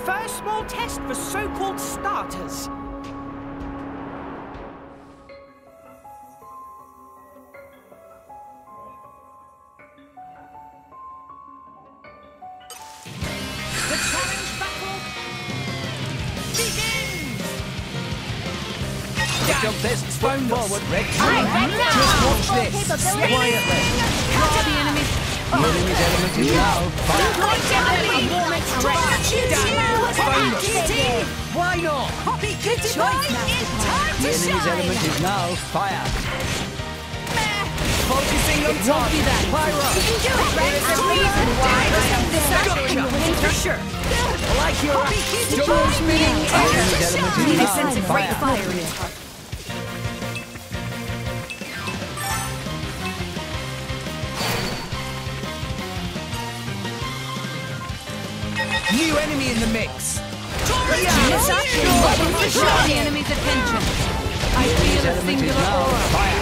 First small test for so-called starters. The challenge battle begins! Jump this, phone forward, red. Just watch this, quietly. The enemy's element is now fire. Why not? Good choice, The enemy's element is now fire. Focusing on Won't be that. Pyro. There's a reason why I am this winning for sure. Like your double spinning. The enemy's element is now fire. fire in it. New enemy in the mix. The enemy's attention. I feel a singular aura. Fire.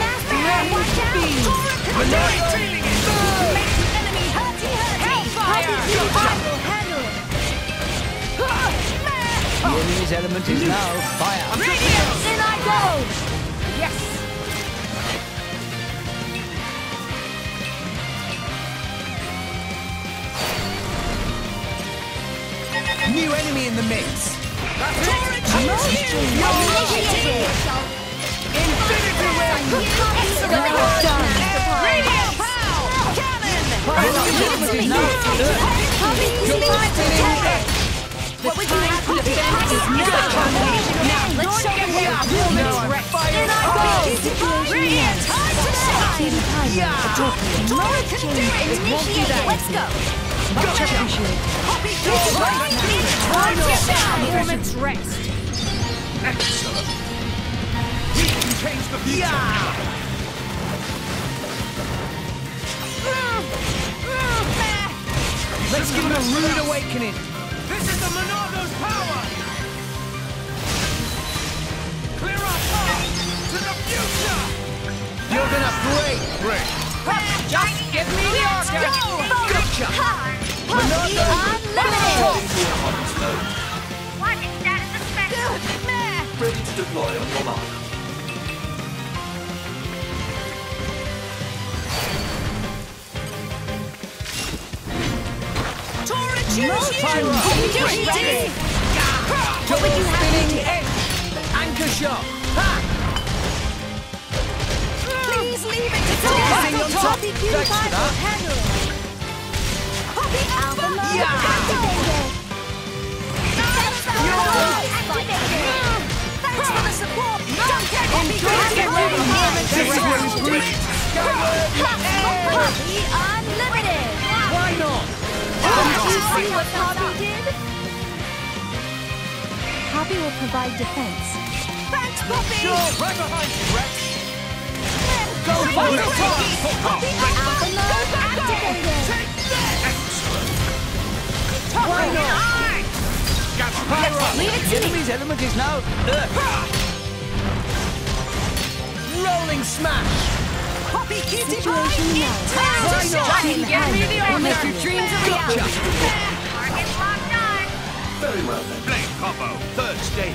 The enemy's element is now fire. In I go! Yes! New enemy in the mix. Infinity Wind! Radio Pow! Cannon! What would you have to defend is now. Let's show them what our woman's right. In I go! Radiant! Time to shine! Torrid can do it! Initiate it! Let's go! Much appreciated. Time to shine! Woman's rest. Excellent. We can change the future. Let's give him a rude awakening. This is the Monardo's power. Clear our path to the future. You're gonna break. Just give me the order! Gotcha. Unlimited! Watching status suspected. Ready to deploy on your mark. Pyro. Ready? Double spinning edge. Anchor shot. Ha! Please leave it to Focusing on top. Thanks for that. Thanks for the support! This is what is great. Unlimited! Why not? Did you see what Poppy did? Poppy will provide defense. Thanks, Poppy! Sure, right behind you, Rex. Go for it. Alpha mode activated! Why not? Pyro. Leave it The to me! enemy's element is now earth. Rolling smash. Poppy cutie pie! Situation now. Time to Why not? shine! Give me the We'll make order! your dreams a reality. Target locked on. Very well then. Blade combo, third stage.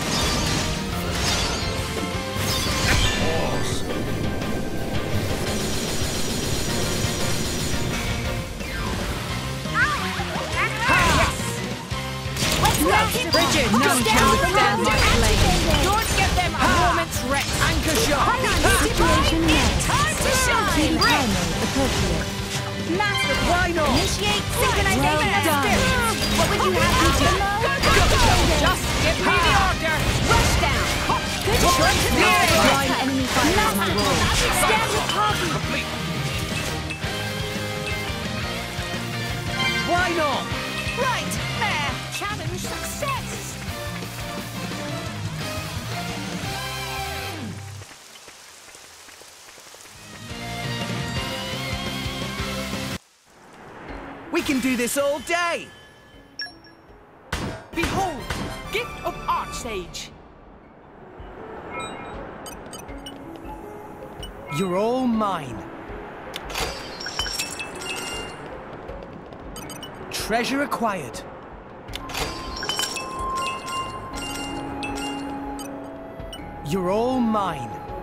Bridget, no chance of them! Don't give them a moment's rest! Anchor shot. Situation now. Time to shine! High mode appropriate. Master Why not? Initiate synchronization of spirits. What would you have me do? Just give me the order! Rush down. Good choice. Blind enemy fire on my roll. Stand with Poppy. Complete. Why not? Right, there! Challenge success! We can do this all day. Behold, gift of Archsage! You're all mine. Treasure acquired. You're all mine.